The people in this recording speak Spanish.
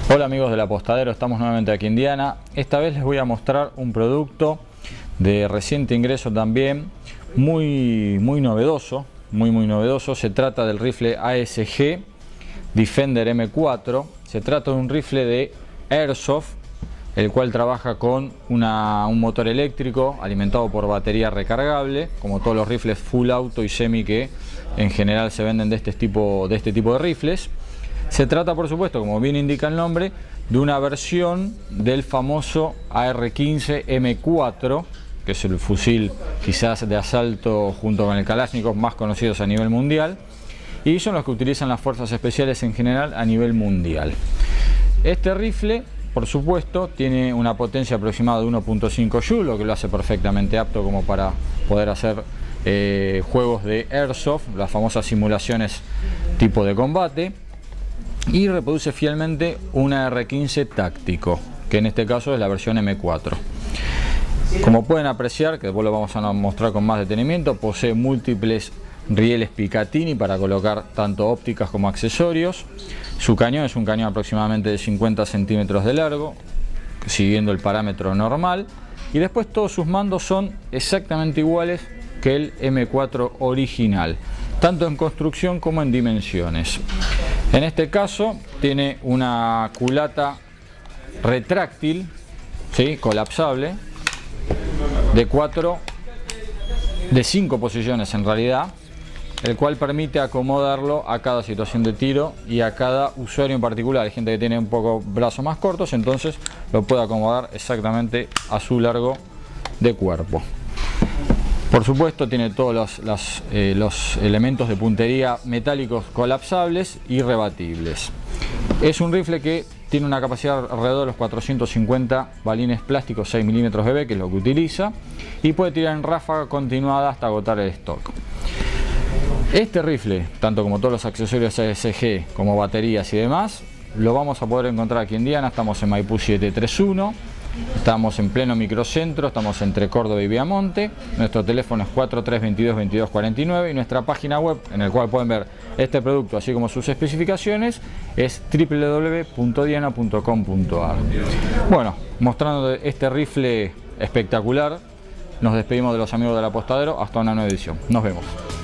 Hola amigos del Apostadero, estamos nuevamente aquí en Diana. Esta vez les voy a mostrar un producto de reciente ingreso también, muy novedoso, muy novedoso. Se trata del rifle ASG Defender M4. Se trata de un rifle de Airsoft, el cual trabaja con un motor eléctrico alimentado por batería recargable, como todos los rifles full auto y semi que en general se venden de este tipo de rifles. Se trata, por supuesto, como bien indica el nombre, de una versión del famoso AR-15 M4, que es el fusil quizás de asalto junto con el Kalashnikov más conocidos a nivel mundial, y son los que utilizan las fuerzas especiales en general a nivel mundial. Este rifle, por supuesto, tiene una potencia aproximada de 1.5 Joule, lo que lo hace perfectamente apto como para poder hacer juegos de Airsoft, las famosas simulaciones tipo de combate. Y reproduce fielmente un AR-15 táctico, que en este caso es la versión M4. Como pueden apreciar, que después lo vamos a mostrar con más detenimiento, posee múltiples rieles Picatinny para colocar tanto ópticas como accesorios. Su cañón es un cañón aproximadamente de 50 centímetros de largo, siguiendo el parámetro normal. Y después todos sus mandos son exactamente iguales que el M4 original, tanto en construcción como en dimensiones. En este caso tiene una culata retráctil, ¿sí?, colapsable, de 5 posiciones en realidad, el cual permite acomodarlo a cada situación de tiro y a cada usuario en particular. Hay gente que tiene un poco brazos más cortos, entonces lo puede acomodar exactamente a su largo de cuerpo. Por supuesto tiene todos los elementos de puntería metálicos colapsables y rebatibles. Es un rifle que tiene una capacidad alrededor de los 450 balines plásticos 6 milímetros BB, que es lo que utiliza, y puede tirar en ráfaga continuada hasta agotar el stock. Este rifle, tanto como todos los accesorios ASG, como baterías y demás, lo vamos a poder encontrar aquí en Diana. Estamos en Maipú 731. Estamos en pleno microcentro, estamos entre Córdoba y Viamonte. Nuestro teléfono es 4322-2249 y nuestra página web, en la cual pueden ver este producto así como sus especificaciones, es www.diana.com.ar. Bueno, mostrando este rifle espectacular, nos despedimos de los amigos del Apostadero hasta una nueva edición. Nos vemos.